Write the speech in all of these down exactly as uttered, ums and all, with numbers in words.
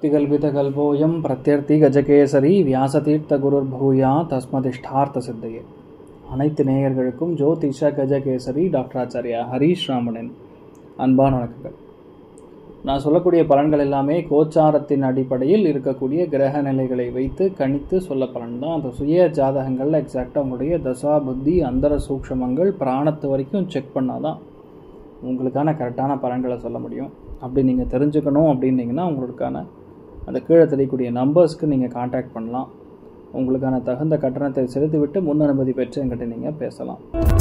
திகல்பிதகல்போயம் பிரத்யர்த்தி கஜகேசரி வியாசதீர்த்த குருர் பூயா தஸ்மதிஷ்டார்த்த சித்தையே. அனைத்து நேயர்களுக்கும் ஜோதிஷ கஜகேசரி டாக்டர் ஆச்சாரியா ஹரீஷ் ராமனின் அன்பான வணக்கங்கள். நான் சொல்லக்கூடிய பலன்கள் எல்லாமே கோச்சாரத்தின் அடிப்படையில் இருக்கக்கூடிய கிரக நிலைகளை வைத்து கணித்து சொல்ல பலன் தான். அந்த சுய ஜாதகங்களில் எக்ஸாக்டாக உங்களுடைய தசா புத்தி அந்தர சூக்ஷமங்கள் பிராணத்து வரைக்கும் செக் பண்ணால் தான் உங்களுக்கான கரெக்டான பலன்களை சொல்ல முடியும். அப்படி நீங்கள் தெரிஞ்சுக்கணும் அப்படின்னீங்கன்னா உங்களுக்கான அந்த கீழே தெரியக்கூடிய நம்பர்ஸ்க்கு நீங்கள் கான்டாக்ட் பண்ணலாம். உங்களுக்கான தகுந்த கட்டணத்தை செலுத்திவிட்டு முன் அனுமதி பெற்று என்கிட்ட நீங்கள் பேசலாம்.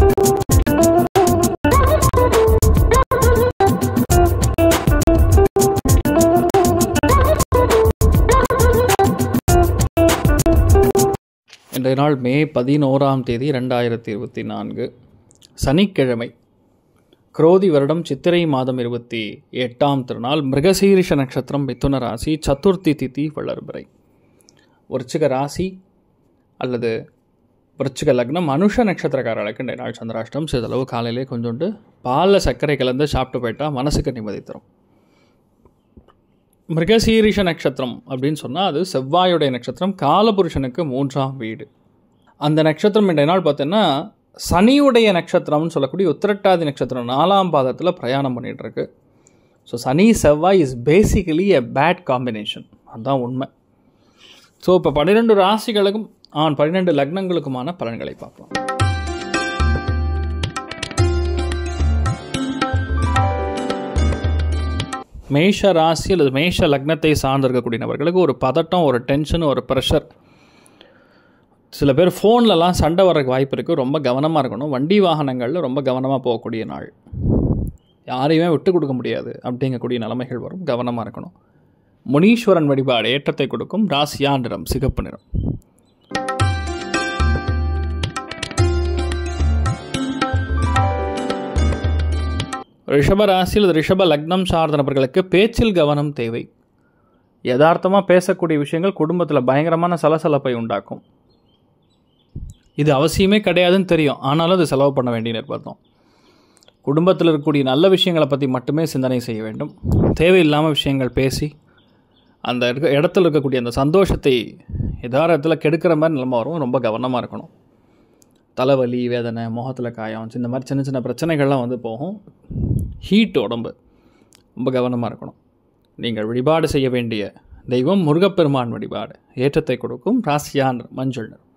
இன்றைய நாள் மே பதினோராம் தேதி ரெண்டாயிரத்தி இருபத்தி நான்கு சனிக்கிழமை, குரோதி வருடம் சித்திரை மாதம் இருபத்தி எட்டாம் திருநாள், மிருகசீரிஷ நட்சத்திரம், மிதுன ராசி, சதுர்த்தி திதி வளர்பிறை. விருச்சிக ராசி அல்லது விருச்சிக லக்னம், அனுஷ நட்சத்திரக்காரர்களுக்கு இன்றைய நாள் சந்திராஷ்டம். சிறிதளவு காலையிலே கொஞ்சோண்டு பாலில் சர்க்கரை கலந்து சாப்பிட்டு போயிட்டால் மனசுக்கு நிம்மதி தரும். மிருகசீரிஷ நட்சத்திரம் அப்படின்னு சொன்னால் அது செவ்வாயுடைய நட்சத்திரம், காலபுருஷனுக்கு மூன்றாம் வீடு. அந்த நட்சத்திரம் இன்றைய நாள் பார்த்தீங்கன்னா சனியுடைய நட்சத்திரம்னு சொல்லக்கூடிய உத்திரட்டாதி நட்சத்திரம் நாலாம் பாதத்தில் பிரயாணம் பண்ணிகிட்ருக்கு. ஸோ சனி செவ்வாய் is basically a bad combination, அதுதான் உண்மை. ஸோ இப்போ பன்னிரெண்டு ராசிகளுக்கும் ஆன் பன்னிரெண்டு லக்னங்களுக்குமான பலன்களை பார்ப்போம். மேஷ ராசி அல்லது மேஷ லக்னத்தை சார்ந்திருக்கக்கூடிய நபர்களுக்கு ஒரு பதட்டம், ஒரு டென்ஷன், ஒரு ப்ரெஷர். சில பேர் ஃபோன்லலாம் சண்டை வர்றதுக்கு வாய்ப்பு இருக்குது. ரொம்ப கவனமாக இருக்கணும். வண்டி வாகனங்களில் ரொம்ப கவனமாக போகக்கூடிய நாள். யாரையுமே விட்டு கொடுக்க முடியாது அப்படிங்கக்கூடிய நிலைமைகள் வரும். கவனமாக இருக்கணும். முனீஸ்வரன் வழிபாடு ஏற்றத்தை கொடுக்கும். ராசியா நிறம் சிகப்பு நிறம். ரிஷப ராசியில் ரிஷப லக்னம் சார்ந்த நபர்களுக்கு பேச்சில் கவனம் தேவை. யதார்த்தமாக பேசக்கூடிய விஷயங்கள் குடும்பத்தில் பயங்கரமான சலசலப்பை உண்டாக்கும். இது அவசியமே கிடையாதுன்னு தெரியும், ஆனாலும் அது செலவு பண்ண வேண்டிய நிர்பந்தம். குடும்பத்தில் இருக்கக்கூடிய நல்ல விஷயங்களை பற்றி மட்டுமே சிந்தனை செய்ய வேண்டும். தேவையில்லாமல் விஷயங்கள் பேசி அந்த இடத்துல இருக்கக்கூடிய அந்த சந்தோஷத்தை எதாரத்தில் கெடுக்கிற மாதிரி நிலைமை வரும். ரொம்ப கவனமாக இருக்கணும். தலைவலி, வேதனை, முகத்தில் காயம், இந்த மாதிரி சின்ன சின்ன பிரச்சனைகள்லாம் வந்து போகும். ஹீட் உடம்பு, ரொம்ப கவனமாக இருக்கணும். நீங்கள் வழிபாடு செய்ய வேண்டிய தெய்வம் முருகப்பெருமான் வழிபாடு ஏற்றத்தை கொடுக்கும். ராசியான் மஞ்சள் நிறம்.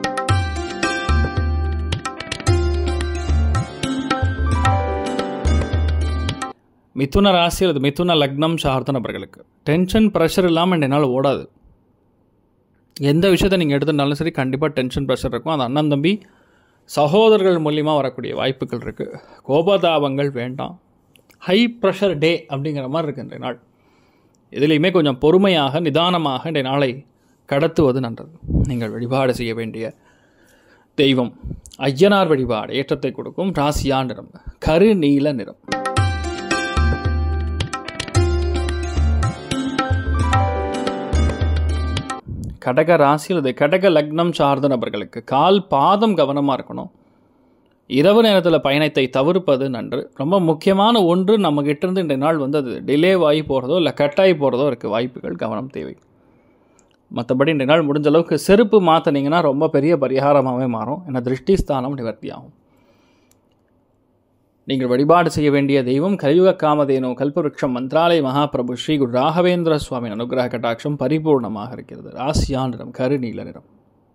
மிதுன ராசி அல்லது மிதுன லக்னம் சார்ந்த நபர்களுக்கு டென்ஷன் ப்ரெஷர் இல்லாமல் இந்த நாள் ஓடாது. எந்த விஷயத்தை நீங்கள் எடுத்துட்டாலும் சரி கண்டிப்பாக டென்ஷன் ப்ரெஷர் இருக்கும். அது அண்ணன் தம்பி சகோதரர்கள் மூலியமாக வரக்கூடிய வாய்ப்புகள் இருக்குது. கோபதாபங்கள் வேண்டாம். ஹை ப்ரெஷர் டே அப்படிங்கிற மாதிரி இருக்குது இன்றைய நாள். இதுலேயுமே கொஞ்சம் பொறுமையாக நிதானமாக இன்றைய நாளை கடத்துவது நல்லது. நீங்கள் வழிபாடு செய்ய வேண்டிய தெய்வம் ஐயனார் வழிபாடு ஏற்றத்தை கொடுக்கும். ராசியா நிறம் கரு நீல நிறம். கடக ராசி அல்லது கடக லக்னம் சார்ந்த நபர்களுக்கு கால் பாதம் கவனமாக இருக்கணும். இரவு நேரத்தில் பயணத்தை தவிர்ப்பது நன்று. ரொம்ப முக்கியமான ஒன்று நம்மகிட்ட இருந்து இன்றைய நாள் வந்து அது டிலேவாகி போகிறதோ இல்லை கட்டாகி போகிறதோ இருக்குது வாய்ப்புகள். கவனம் தேவை. மற்றபடி இன்றைய நாள் முடிஞ்ச அளவுக்கு செருப்பு மாற்றினீங்கன்னா ரொம்ப பெரிய பரிகாரமாகவே மாறும். ஏன்னா திருஷ்டி ஸ்தானம் நிவர்த்தி ஆகும். நீங்கள் வழிபாடு செய்ய வேண்டிய தெய்வம் கலியுக காமதேனு கல்பவருஷம் மந்திராலய மகாபிரபு ஸ்ரீ குரு ராகவேந்திர சுவாமி அனுகிரக கட்டாட்சம் பரிபூர்ணமாக இருக்கிறது. ராசியா நிறம் கரு நீல நிறம்.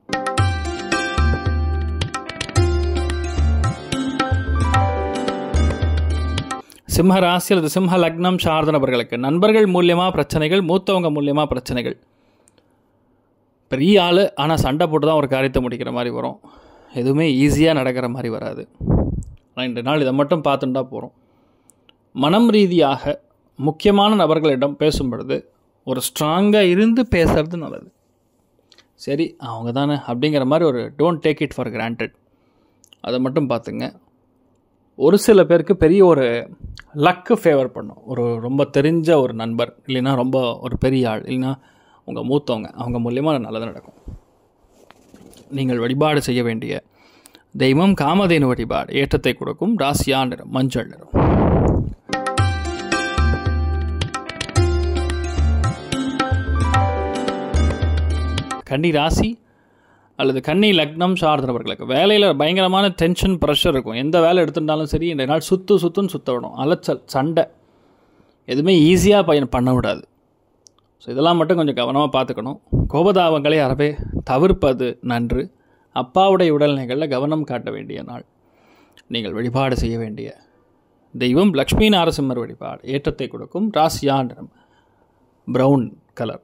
சிம்ம ராசி அல்லது சிம்ம லக்னம் சார்ந்த நபர்களுக்கு நண்பர்கள் மூலியமாக பிரச்சனைகள், மூத்தவங்க மூலியமாக பிரச்சனைகள். பெரிய ஆள் ஆனால் சண்டை போட்டு தான் ஒரு காரியத்தை முடிக்கிற மாதிரி வரும். எதுவுமே ஈஸியாக நடக்கிற மாதிரி வராது. ஆனால் இன்றைய நாள் இதை மட்டும் பார்த்துட்டா போகிறோம். மனம் ரீதியாக முக்கியமான நபர்களிடம் பேசும் பொழுது ஒரு ஸ்ட்ராங்காக இருந்து பேசுறது நல்லது. சரி அவங்க தானே அப்படிங்கிற மாதிரி ஒரு don't take it for granted, அதை மட்டும் பார்த்துங்க. ஒரு சில பேருக்கு பெரிய ஒரு லக்கு ஃபேவர் பண்ணும். ஒரு ரொம்ப தெரிஞ்ச ஒரு நண்பர், இல்லைன்னா ரொம்ப ஒரு பெரிய ஆள், இல்லைன்னா உங்கள் மூத்தவங்க, அவங்க மூலியமாக நல்லது நடக்கும். நீங்கள் வழிபாடு செய்ய வேண்டிய தெய்வம் காமதேனு வழிபாடு ஏற்றத்தை கொடுக்கும். ராசியா நிறம் மஞ்சள் நிறம். கன்னி ராசி அல்லது கன்னி லக்னம் சார்ந்த நபர்களுக்கு வேலையில் பயங்கரமான டென்ஷன் ப்ரெஷர் இருக்கும். எந்த வேலை எடுத்துட்டாலும் சரி இந்த நாள் சுற்று சுற்றுன்னு சுற்ற விடும், அலைச்சல், சண்டை, எதுவுமே ஈஸியாக பையன் பண்ண விடாது. ஸோ இதெல்லாம் மட்டும் கொஞ்சம் கவனமாக பார்த்துக்கணும். கோபதாபங்களை அறவே தவிர்ப்பது நன்று. அப்பாவுடைய உடல்நிலைகளில் கவனம் காட்ட வேண்டிய நாள். நீங்கள் வழிபாடு செய்ய வேண்டிய தெய்வம் லக்ஷ்மி நாரசிம்மர் வழிபாடு ஏற்றத்தை கொடுக்கும். ராசியா நிறம் பிரவுன் கலர்.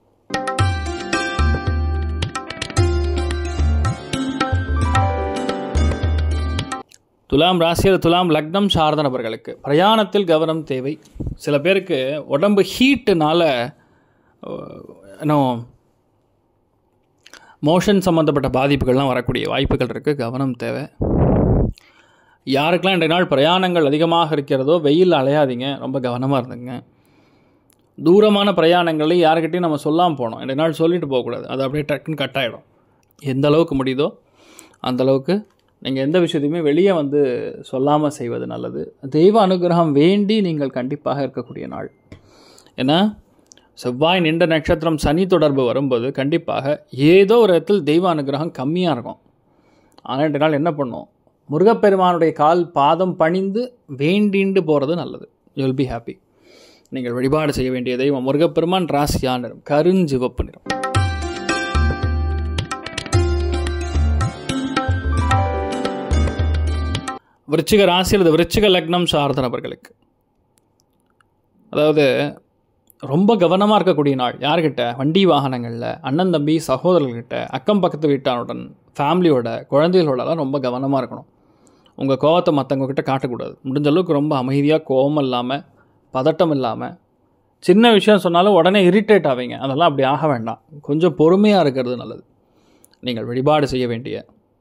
துலாம் ராசியில் துலாம் லக்னம் சார்ந்த நபர்களுக்கு பிரயாணத்தில் கவனம் தேவை. சில பேருக்கு உடம்பு ஹீட்டுனால இன்னும் மோஷன் சம்மந்தப்பட்ட பாதிப்புகள்லாம் வரக்கூடிய வாய்ப்புகள் இருக்குது. கவனம் தேவை. யாருக்கெல்லாம் இன்றைய நாள் பிரயாணங்கள் அதிகமாக இருக்கிறதோ வெயில் அலையாதீங்க, ரொம்ப கவனமாக இருந்துங்க. தூரமான பிரயாணங்களை யாருக்கிட்டையும் நம்ம சொல்லாமல் போனோம். இன்றைய நாள் சொல்லிட்டு போகக்கூடாது, அது அப்படியே டக்குன்னு கட் ஆகிடும். எந்த அளவுக்கு முடியுதோ அந்தளவுக்கு நீங்கள் எந்த விஷயத்தையுமே வெளியே வந்து சொல்லாமல் செய்வது நல்லது. தெய்வ அனுகிரகம் வேண்டி நீங்கள் கண்டிப்பாக இருக்கக்கூடிய நாள். ஏன்னா செவ்வாய் நின்ற நட்சத்திரம் சனி தொடர்பு வரும்போது கண்டிப்பாக ஏதோ ஒரு இடத்தில் தெய்வ அனுகிரகம் கம்மியாக இருக்கும். ஆனால் இன்றைய நாள் என்ன பண்ணும், முருகப்பெருமானுடைய கால் பாதம் பணிந்து வேண்டிண்டு போகிறது நல்லது. You will be happy. நீங்கள் வழிபாடு செய்ய வேண்டிய தெய்வம் முருகப்பெருமான். ராசியா நிறம் கருஞ்சிவப்பு நிறம். விருச்சிக ராசி அல்லது விருச்சிக லக்னம் சார்ந்த நபர்களுக்கு அதாவது ரொம்ப கவனமாக இருக்கக்கூடிய நாள். யார்கிட்ட, வண்டி வாகனங்களில், அண்ணன் தம்பி சகோதரர்கிட்ட, அக்கம் பக்கத்து வீட்டானுடன், ஃபேமிலியோட, குழந்தைகளோடலாம் ரொம்ப கவனமாக இருக்கணும். உங்கள் கோவத்தை மற்றவங்கக்கிட்ட காட்டக்கூடாது. முடிஞ்ச அளவுக்கு ரொம்ப அமைதியாக, கோபம் இல்லாமல், பதட்டம் இல்லாமல், சின்ன விஷயம் சொன்னாலும் உடனே இரிட்டேட் ஆவீங்க. அதெல்லாம் அப்படி ஆக வேண்டாம். கொஞ்சம் பொறுமையாக இருக்கிறது நல்லது. நீங்கள் வழிபாடு செய்ய வேண்டிய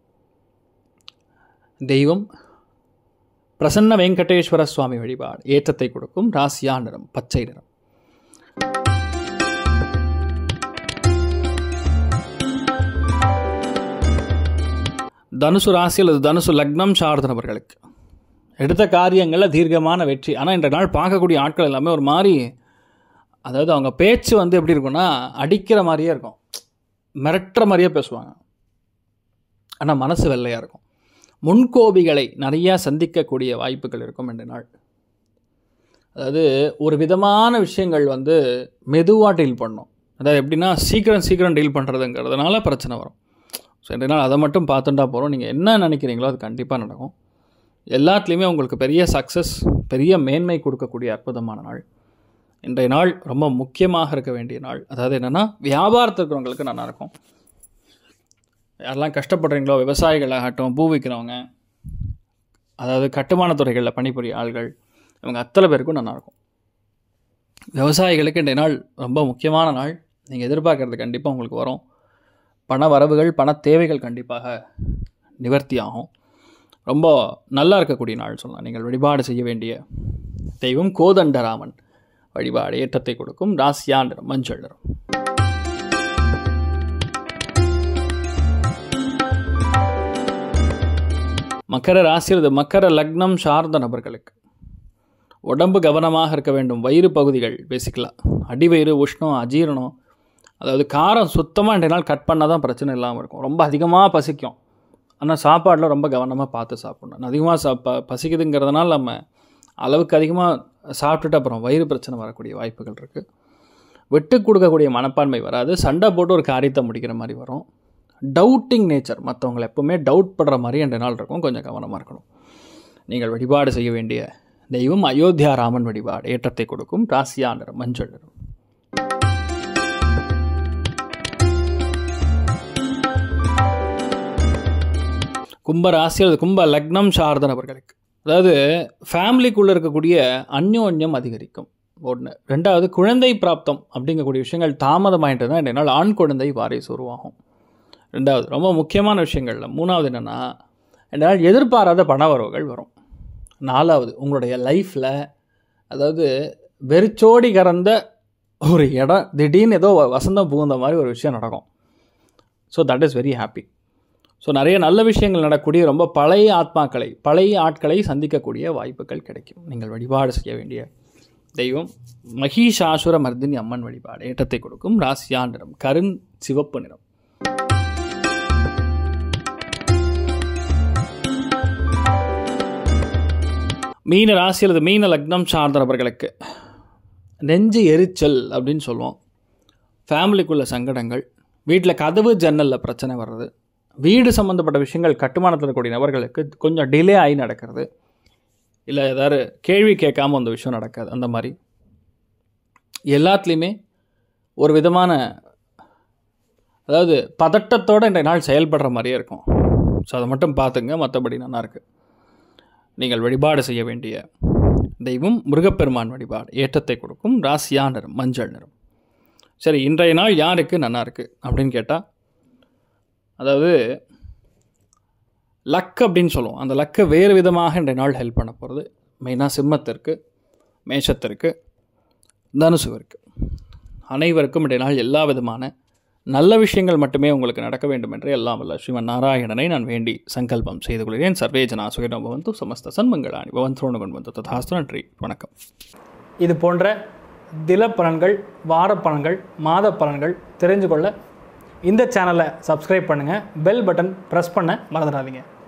தெய்வம் பிரசன்ன வெங்கடேஸ்வர சுவாமி வழிபாடு ஏற்றத்தை கொடுக்கும். ராசியா நிறம் பச்சை நிறம். தனுசு ராசி அல்லது தனுசு லக்னம் சார்ந்த நபர்களுக்கு எடுத்த காரியங்களில் தீர்க்கமான வெற்றி. ஆனால் இன்றைய நாள் பார்க்கக்கூடிய ஆட்கள் எல்லாமே ஒரு மாதிரி, அதாவது அவங்க பேச்சு வந்து எப்படி இருக்குன்னா அடிக்கிற மாதிரியே இருக்கும், மிரட்டுற மாதிரியே பேசுவாங்க. ஆனால் மனசு வெள்ளையாக இருக்கும். முன்கோபிகளை நிறையா சந்திக்கக்கூடிய வாய்ப்புகள் இருக்கும் இன்றைய நாள். அதாவது ஒரு விதமான விஷயங்கள் வந்து மெதுவாக டீல் பண்ணணும். அதாவது எப்படின்னா சீக்கிரம் சீக்கிரம் டீல் பண்ணுறதுங்கிறதுனால பிரச்சனை வரும். ஸோ இன்றைய நாள் அதை மட்டும் பார்த்துட்டா போகிறோம். நீங்கள் என்ன நினைக்கிறீங்களோ அது கண்டிப்பாக நடக்கும். எல்லாத்துலேயுமே உங்களுக்கு பெரிய சக்ஸஸ், பெரிய மேன்மை கொடுக்கக்கூடிய அற்புதமான நாள். இன்றைய நாள் ரொம்ப முக்கியமாக இருக்க வேண்டிய நாள். அதாவது என்னென்னா வியாபாரத்தில் இருக்கிறவங்களுக்கு நல்லா இருக்கும். யாரெல்லாம் கஷ்டப்படுறீங்களோ, விவசாயிகளாகட்டும், பூ விற்கிறவங்க, அதாவது கட்டுமான துறைகளில் பணிபுரிய ஆள்கள், இவங்க அத்தனை பேருக்கும் நல்லாயிருக்கும். விவசாயிகளுக்கு இன்றைய நாள் ரொம்ப முக்கியமான நாள். நீங்கள் எதிர்பார்க்கறது கண்டிப்பாக உங்களுக்கு வரும். பண வரவுகள், பண தேவைகள் கண்டிப்பாக நிவர்த்தி ஆகும். ரொம்ப நல்லா இருக்கக்கூடிய நாள் சொல்லலாம். நீங்கள் வழிபாடு செய்ய வேண்டிய தெய்வம் கோதண்டராமன் வழிபாடு ஏற்றத்தை கொடுக்கும். ராசியா நிறம் மஞ்சள் நிறம். மக்கர ராசி அல்லது மக்கர லக்னம் சார்ந்த நபர்களுக்கு உடம்பு கவனமாக இருக்க வேண்டும். வயிறு பகுதிகள் பேசிக்கலாம், அடிவயிறு, உஷ்ணம், அஜீரணம், அதாவது காரம் சுத்தமாக இன்றைய நாள் கட் பண்ணால் தான் பிரச்சனை இல்லாமல் இருக்கும். ரொம்ப அதிகமாக பசிக்கும், ஆனால் சாப்பாடில் ரொம்ப கவனமாக பார்த்து சாப்பிடணும். அதிகமாக சா ப பசிக்குதுங்கிறதுனால நம்ம அளவுக்கு அதிகமாக சாப்பிட்டுட்டு அப்புறம் வயிறு பிரச்சனை வரக்கூடிய வாய்ப்புகள் இருக்குது. விட்டு கொடுக்கக்கூடிய மனப்பான்மை வராது. சண்டை போட்டு ஒரு காரியத்தை முடிக்கிற மாதிரி வரும். டவுட்டிங் நேச்சர், மற்றவங்களை எப்போவுமே டவுட் படுற மாதிரி ரெண்டு நாள் இருக்கும். கொஞ்சம் கவனமாக இருக்கணும். நீங்கள் வழிபாடு செய்ய வேண்டிய தெய்வம் அயோத்தியா ராமன் வழிபாடு ஏற்றத்தை கொடுக்கும். ராசியா நிறம் மஞ்சள் நிறம். கும்ப ராசி அல்லது கும்ப லக்னம் சார்ந்த நபர்களுக்கு அதாவது ஃபேமிலிக்குள்ளே இருக்கக்கூடிய அந்யோன்யம் அதிகரிக்கும். ஒன்று. ரெண்டாவது, குழந்தை பிராப்தம் அப்படிங்கக்கூடிய விஷயங்கள் தாமதமாயிட்டு தான் இன்றைய நாள் ஆண் குழந்தை வாரிசு உருவாகும். ரெண்டாவது, ரொம்ப முக்கியமான விஷயங்களில் மூணாவது என்னென்னா இன்றைய நாள் எதிர்பாராத பண வரவுகள் வரும். நாலாவது, உங்களுடைய லைஃப்பில் அதாவது வெறிச்சோடி கறந்த ஒரு இடம் திடீர்னு ஏதோ வசந்தம் புகுந்த மாதிரி ஒரு விஷயம் நடக்கும். So that is very happy. So நிறைய நல்ல விஷயங்கள் நடக்கக்கூடிய ரொம்ப பழைய ஆத்மாக்களை, பழைய ஆட்களை சந்திக்கக்கூடிய வாய்ப்புகள் கிடைக்கும். நீங்கள் வழிபாடு செய்ய வேண்டிய தெய்வம் மகிஷாசுர மர்தினி அம்மன் வழிபாடு ஏற்றத்தை கொடுக்கும். ராசியா நிறம் கருண் சிவப்பு நிறம். மீன ராசி அல்லது மீன லக்னம் சார்ந்த நபர்களுக்கு நெஞ்சு எரிச்சல் அப்படின்னு சொல்லுவோம். ஃபேமிலிக்குள்ள சங்கடங்கள், வீட்டில் கதவு ஜன்னலில் பிரச்சனை வர்றது, வீடு சம்மந்தப்பட்ட விஷயங்கள் கட்டுமானத்தில் இருக்கக்கூடிய நபர்களுக்கு கொஞ்சம் டிலே ஆகி நடக்கிறது, இல்லை ஏதாவது கேள்வி கேட்காமல் அந்த விஷயம் நடக்காது. அந்த மாதிரி எல்லாத்துலேயுமே ஒரு விதமான அதாவது பதட்டத்தோடு இன்றைய நாள் செயல்படுற மாதிரியே இருக்கும். ஸோ அதை மட்டும் பார்த்துங்க. மற்றபடி நல்லாயிருக்கு. நீங்கள் வழிபாடு செய்ய வேண்டிய தெய்வம் முருகப்பெருமான் வழிபாடு ஏற்றத்தை கொடுக்கும். ராசியா நிறம் மஞ்சள் நிறம். சரி, இன்றைய நாள் யாருக்கு நல்லா இருக்குது அப்படின்னு கேட்டால், அதாவது லக் அப்படின்னு சொல்லுவோம். அந்த லக்கை வேறு விதமாக இன்றைய நாள் ஹெல்ப் பண்ண போகிறது. மெயினாக சிம்மத்திற்கு, மேஷத்திற்கு, தனுசுவிற்கு, அனைவருக்கும் இன்றைய நாள் எல்லா விதமான நல்ல விஷயங்கள் மட்டுமே உங்களுக்கு நடக்க வேண்டும் என்று எல்லாம் வல்ல ஸ்ரீமன் நாராயணனை நான் வேண்டி சங்கல்பம் செய்து கொள்கிறேன். சர்வே ஜனா சுகினோ பவந்து, சமஸ்த சன்மங்களானி பவந்தோனு கொண்டு ததாஸ்து. நன்றி, வணக்கம். இது போன்ற தில பலன்கள், வார பலன்கள், மாத பலன்கள் தெரிஞ்சு கொள்ள இந்த சேனலை சப்ஸ்கிரைப் பண்ணுங்கள். பெல் பட்டன் ப்ரெஸ் பண்ண மறந்துடாதீங்க.